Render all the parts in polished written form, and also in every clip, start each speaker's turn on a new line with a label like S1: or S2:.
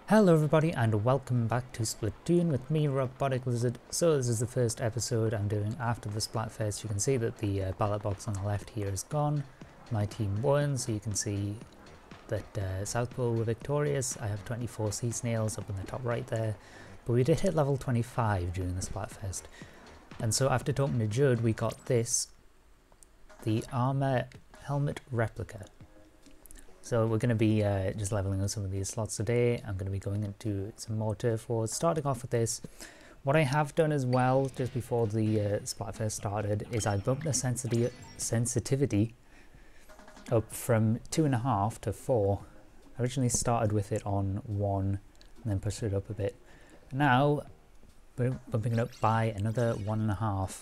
S1: Hello everybody and welcome back to Splatoon with me, Robotic Lizard. So this is the first episode I'm doing after the Splatfest. You can see that the ballot box on the left here is gone. My team won, so you can see that South Pole were victorious. I have 24 sea snails up in the top right there. But we did hit level 25 during the Splatfest. And so after talking to Judd, we got this, the armor helmet replica. So we're going to be just leveling up some of these slots today. I'm going to be going into some more turf wars, starting off with this. What I have done as well, just before the Splatfest started, is I bumped the sensitivity up from 2.5 to 4. I originally started with it on 1 and then pushed it up a bit. Now we're bumping it up by another 1.5.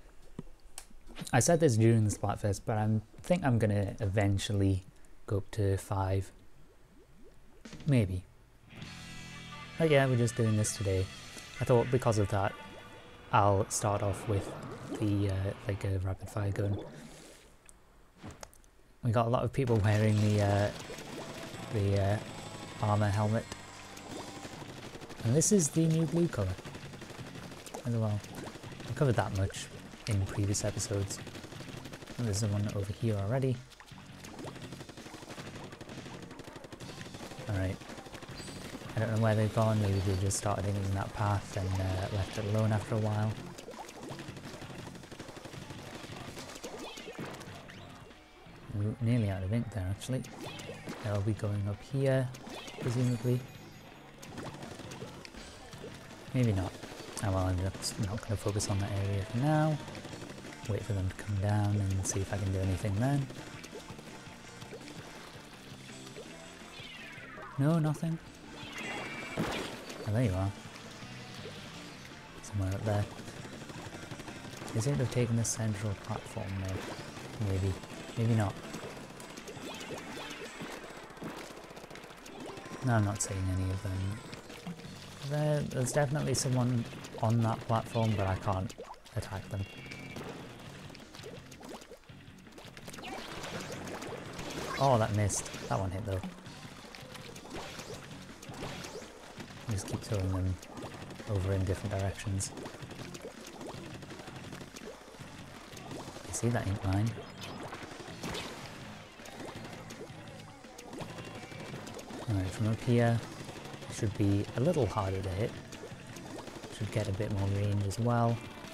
S1: I said this during the Splatfest, but I think I'm going to eventually go up to 5, maybe. But yeah, we're just doing this today. I thought because of that, I'll start off with the like a rapid fire gun. We got a lot of people wearing the armor helmet, and this is the new blue color as well. I covered that much in previous episodes. And there's one over here already. Alright, I don't know where they've gone, maybe they just started in that path and left it alone after a while. Ooh, nearly out of ink there actually. They'll be going up here, presumably. Maybe not. Oh well, I'm just not going to focus on that area for now. Wait for them to come down and see if I can do anything then. No, nothing. Oh, there you are. Somewhere up there. They seem to have taken the central platform though. Maybe. Maybe not. No, I'm not seeing any of them. There's definitely someone on that platform, but I can't attack them. Oh, that missed. That one hit though. Just keep throwing them over in different directions. You see that ink line? Alright, from up here, it should be a little harder to hit. Should get a bit more range as well.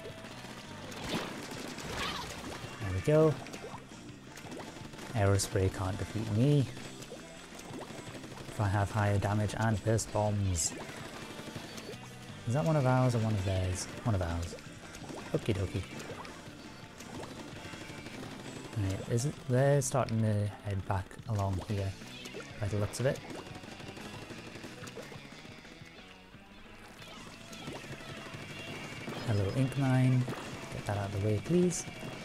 S1: There we go. Aerospray can't defeat me. If I have higher damage and burst bombs. Is that one of ours or one of theirs? One of ours. Okie dokie. Right, they're starting to head back along here by the looks of it. Hello, ink mine. Get that out of the way, please.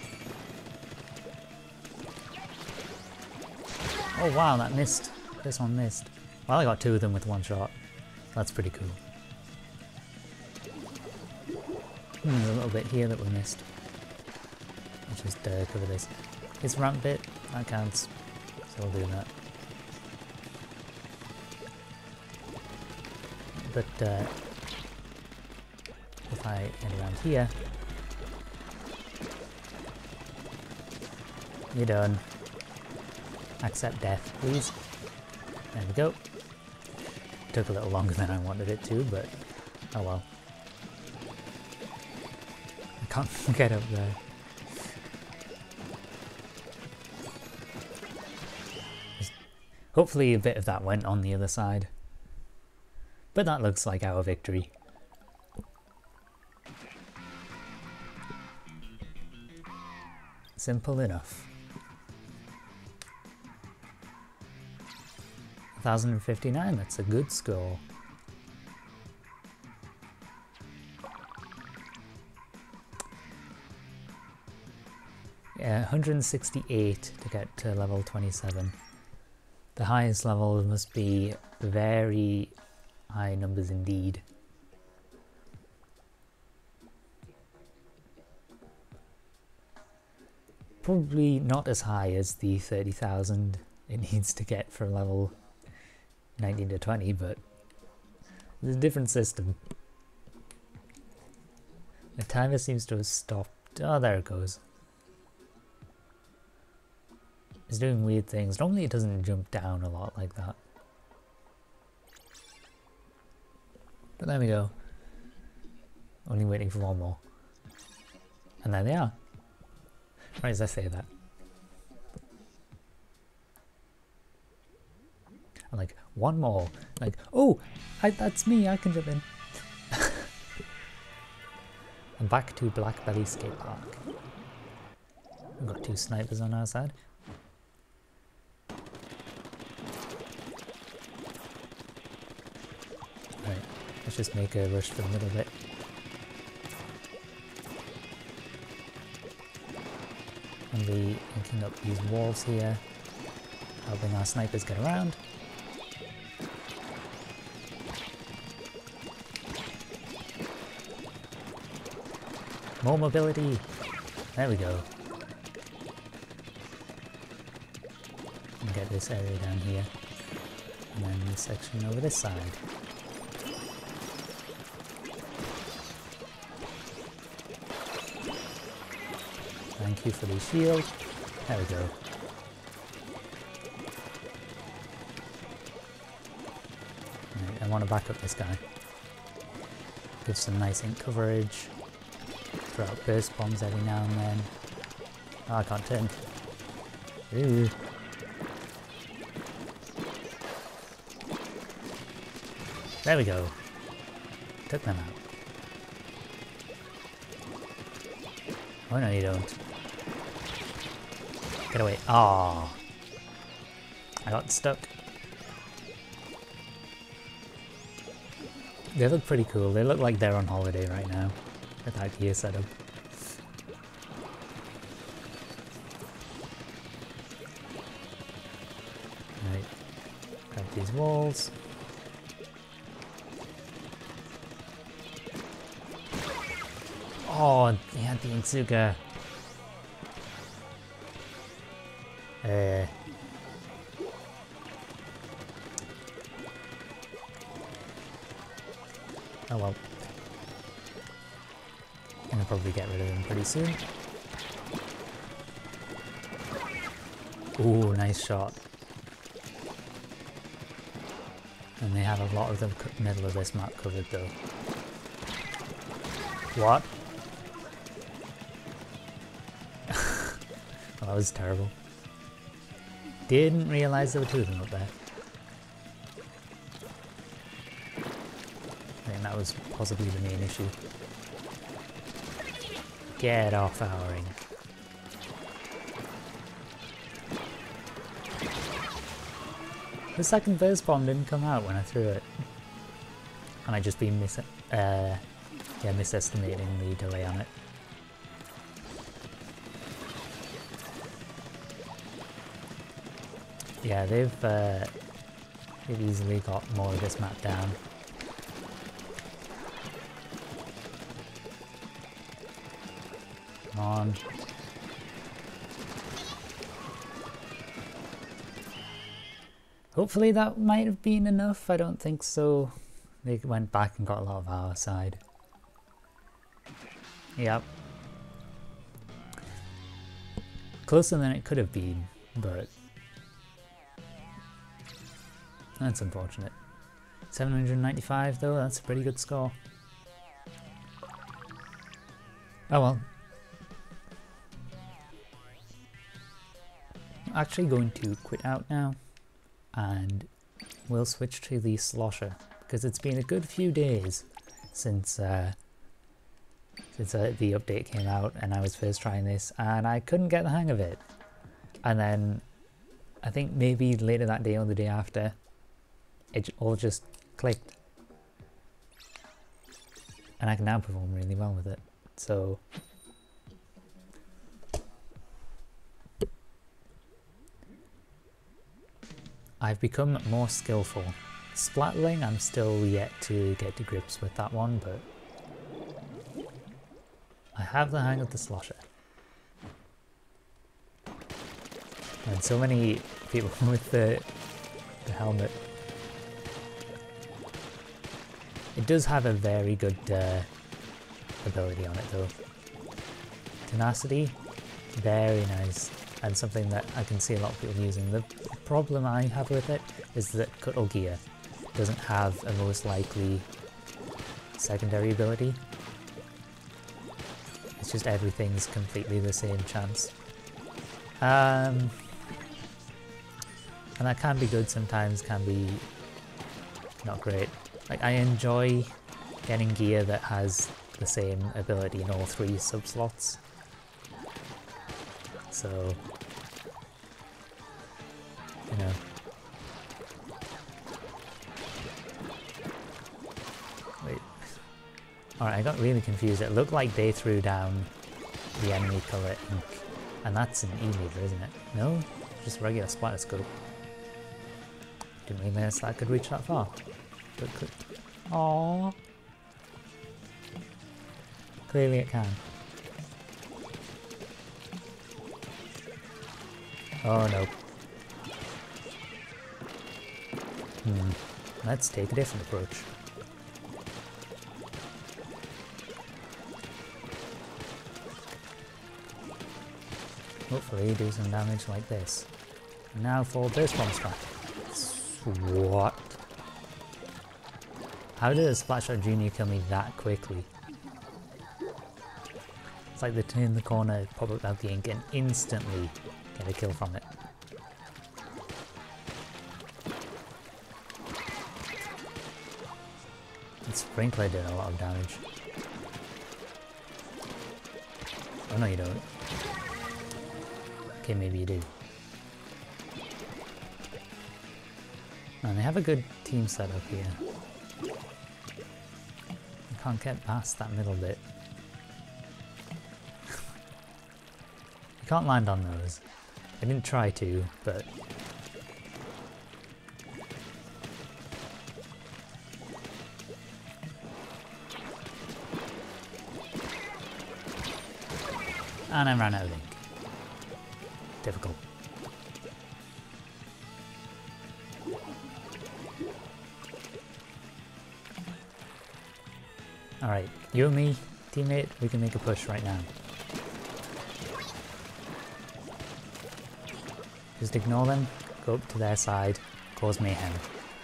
S1: Oh wow, that missed. This one missed. Well, I got 2 of them with 1 shot. That's pretty cool. There's a little bit here that we missed. Let's just cover this. This ramp bit, that counts. So we'll do that. But if I head around here, you're done. Accept death, please. There we go. Took a little longer than I wanted it to, but oh well. I can't get up there. Hopefully a bit of that went on the other side. But that looks like our victory. Simple enough. 1059, that's a good score. Yeah, 168 to get to level 27. The highest level must be very high numbers indeed. Probably not as high as the 30,000 it needs to get for level 19 to 20, but It's a different system. The timer seems to have stopped. Oh, there it goes. It's doing weird things. Normally it doesn't jump down a lot like that. But there we go. Only waiting for one more. And there they are. Right as I say that. I'm like, one more. Like, oh, that's me, I can jump in. I'm back to Blackbelly Skate Park. We've got 2 snipers on our side. Right, let's just make a rush for the middle bit. And be inking up these walls here, helping our snipers get around. More mobility! There we go. And get this area down here. And then this section over this side. Thank you for the shield. There we go. Right, I want to back up this guy. Give some nice ink coverage. Throw out burst bombs every now and then. Oh, I can't turn. Ooh. There we go. Took them out. Oh no, you don't. Get away. Ah, I got stuck. They look pretty cool. They look like they're on holiday right now with that gear setup. Right, grab these walls. Oh, they had the Insuga. Oh well. I'm gonna probably get rid of them pretty soon. Ooh, nice shot. And they have a lot of the middle of this map covered though. What? Well, that was terrible. Didn't realise there were 2 of them up there. I think that was possibly the main issue. Get off our ring. The second burst bomb didn't come out when I threw it. And I just been misestimating the delay on it. Yeah, they've easily got more of this map down. Come on. Hopefully that might have been enough. I don't think so. They went back and got a lot of our side. Yep. Closer than it could have been, but that's unfortunate. 795 though, that's a pretty good score. Oh well. I'm actually going to quit out now and we'll switch to the Slosher because it's been a good few days since the update came out and I was first trying this and I couldn't get the hang of it. And then I think maybe later that day or the day after it all just clicked. And I can now perform really well with it. So I've become more skillful. Splatling, I'm still yet to get to grips with that one, but I have the hang of the Slosher. And so many people with the helmet. It does have a very good ability on it though. Tenacity, very nice, and something that I can see a lot of people using. The problem I have with it is that Cuttle Gear doesn't have a most likely secondary ability. It's just everything's completely the same chance. And that can be good sometimes, can be not great. Like, I enjoy getting gear that has the same ability in all 3 sub-slots. So, you know. Wait. Alright, I got really confused. It looked like they threw down the enemy colour ink. And that's an E-meter, isn't it? No? Just regular splatter scope. Didn't realize that I could reach that far. But could... Aww. Clearly it can. Oh no. Let's take a different approach. Hopefully do some damage like this. And now for burst bomb strike. What? How did a Splatshot Junior kill me that quickly? It's like they turn the corner, pop up out the ink, and instantly get a kill from it. And Sprinkler did a lot of damage. Oh no you don't. Okay, maybe you do. And they have a good team setup here. I can't get past that middle bit. You can't land on those. I didn't try to, but... And I ran out of ink. Difficult. Alright, you and me, teammate, we can make a push right now. Just ignore them, go up to their side, cause mayhem.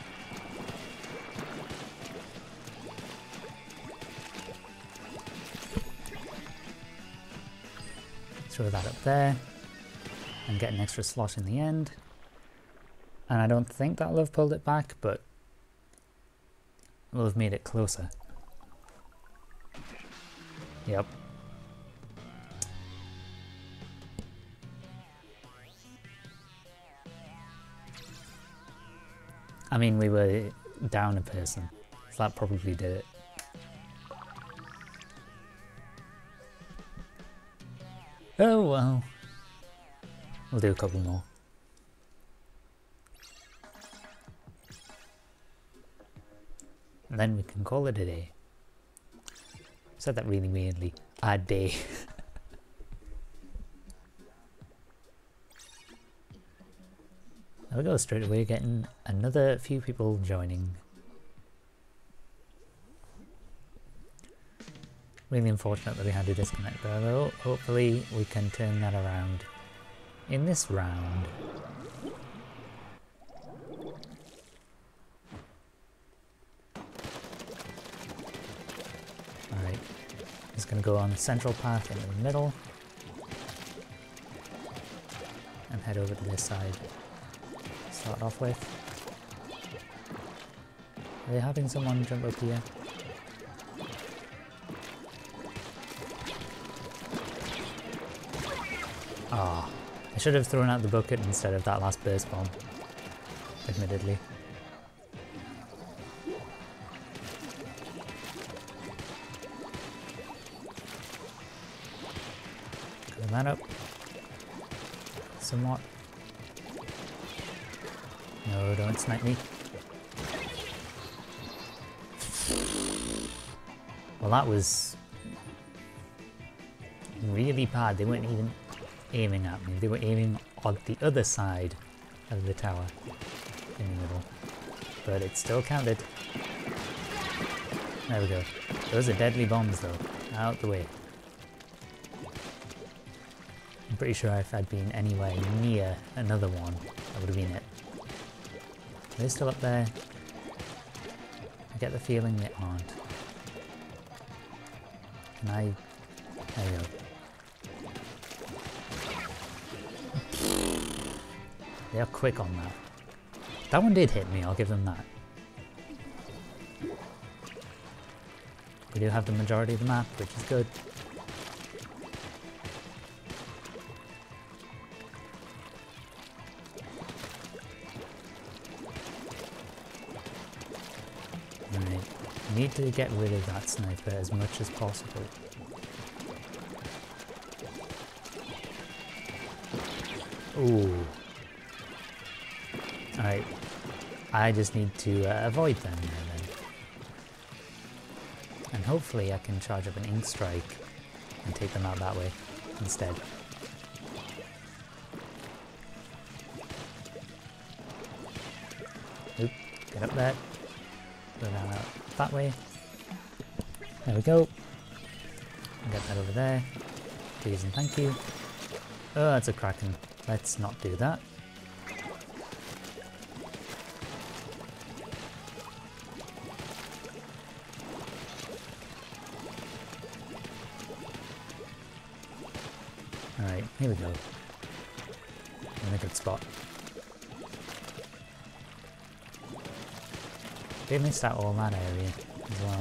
S1: Throw that up there, and get an extra slot in the end. And I don't think that'll have pulled it back, but we'll have made it closer. Yep. I mean, we were down a person, so that probably did it. Oh well. We'll do a couple more. And then we can call it a day. Said that really weirdly. A day. There we go, straight away getting another few people joining. Really unfortunate that we had to disconnect there though. Hopefully we can turn that around in this round. Alright, just gonna go on the central path into the middle and head over to this side to start off with. Are they having someone jump up here? Ah, I should have thrown out the bucket instead of that last burst bomb, admittedly. Clean that up. Somewhat. No, don't snipe me. Well, that was really bad. They weren't even aiming at me, they were aiming on the other side of the tower in the middle, but it still counted. There we go. Those are deadly bombs though. Out the way. I'm pretty sure if I'd been anywhere near another one, that would have been it. Are they still up there? I get the feeling they aren't. Can I... There you go. They are quick on that. That one did hit me, I'll give them that. We do have the majority of the map, which is good. Alright, need to get rid of that sniper as much as possible. Ooh. Alright, I just need to avoid them now then. And hopefully I can charge up an ink strike and take them out that way instead. Oop, get up there. Go down out that way. There we go. Get that over there. Please and thank you. Oh, that's a Kraken. Let's not do that. Alright, here we go. In a good spot. They missed out all that area as well.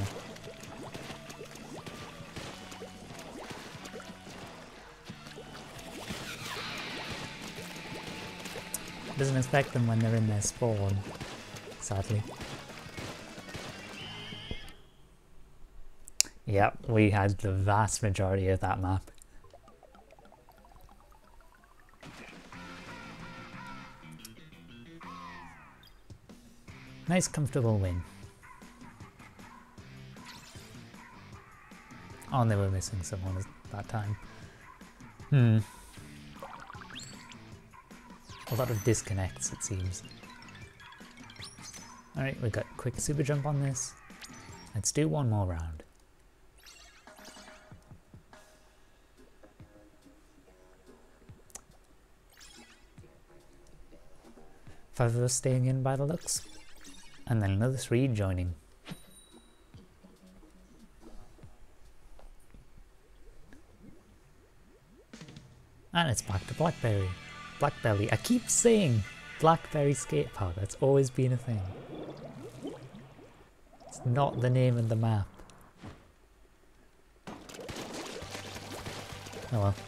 S1: Doesn't affect them when they're in their spawn, sadly. Yep, we had the vast majority of that map. Nice comfortable win. Oh, and they were missing someone at that time. A lot of disconnects, it seems. Alright, we got quick super jump on this. Let's do one more round. 5 of us staying in by the looks. And then another 3 joining. And it's back to Blackberry. Blackbelly. I keep saying Blackberry Skate Park. That's always been a thing. It's not the name of the map. Oh well.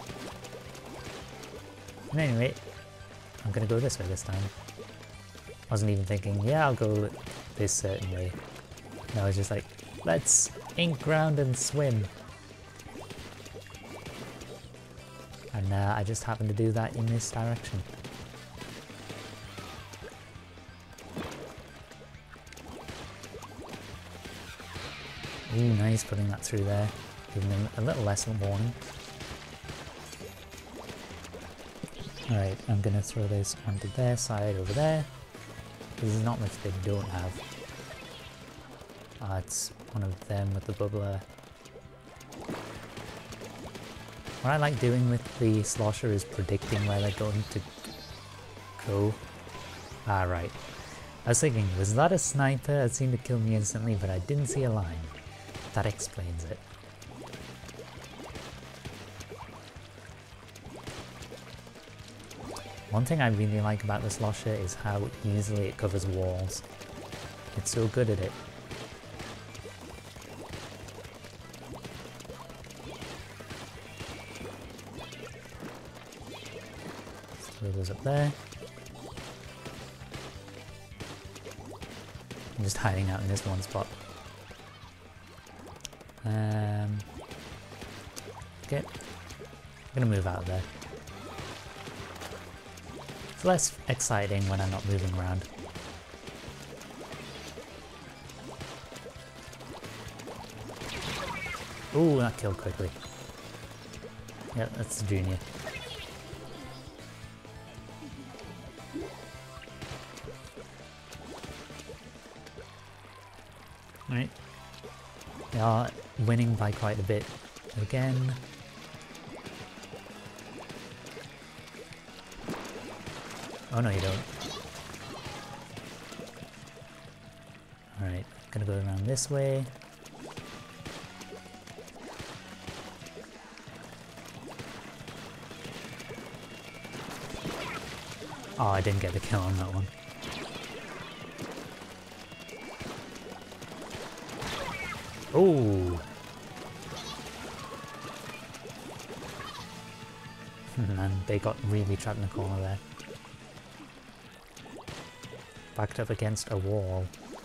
S1: And anyway, I'm gonna go this way this time. Wasn't even thinking, yeah, I'll go this certain way. No, I was just like, let's ink ground and swim. And I just happened to do that in this direction. Ooh, nice putting that through there. Giving them a little less of a warning. Alright, I'm gonna throw this onto their side over there. There's not much they don't have. It's one of them with the bubbler. What I like doing with the slosher is predicting where they're going to go. Ah, right. I was thinking, was that a sniper? It seemed to kill me instantly, but I didn't see a line. That explains it. One thing I really like about the slosher is how easily it covers walls. It's so good at it. Throw those up there. I'm just hiding out in this one spot. Okay, I'm gonna move out of there. It's less exciting when I'm not moving around. Ooh, that killed quickly. Yeah, that's the junior. Right. They are winning by quite a bit again. Oh no, you don't. Alright, gonna go around this way. Oh, I didn't get the kill on that one. Oh! Man, they got really trapped in the corner there. Backed up against a wall.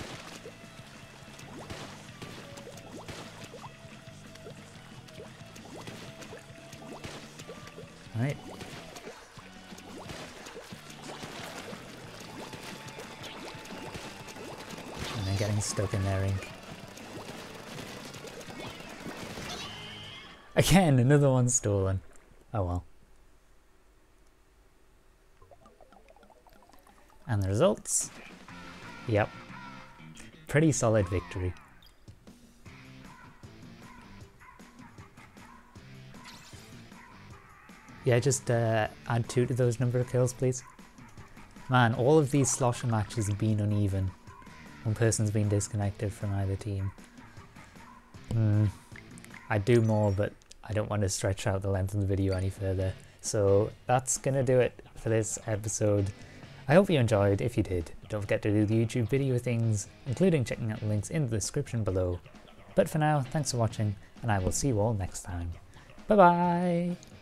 S1: Right. And then getting stuck in their ink. Again, another one stolen. Oh well. And the results? Yep. Pretty solid victory. Yeah, just add 2 to those number of kills, please. Man, all of these slosher matches have been uneven. One person's been disconnected from either team. I'd do more, but I don't want to stretch out the length of the video any further. So that's gonna do it for this episode. I hope you enjoyed. If you did, don't forget to do the YouTube video things, including checking out the links in the description below. But for now, thanks for watching, and I will see you all next time. Bye bye!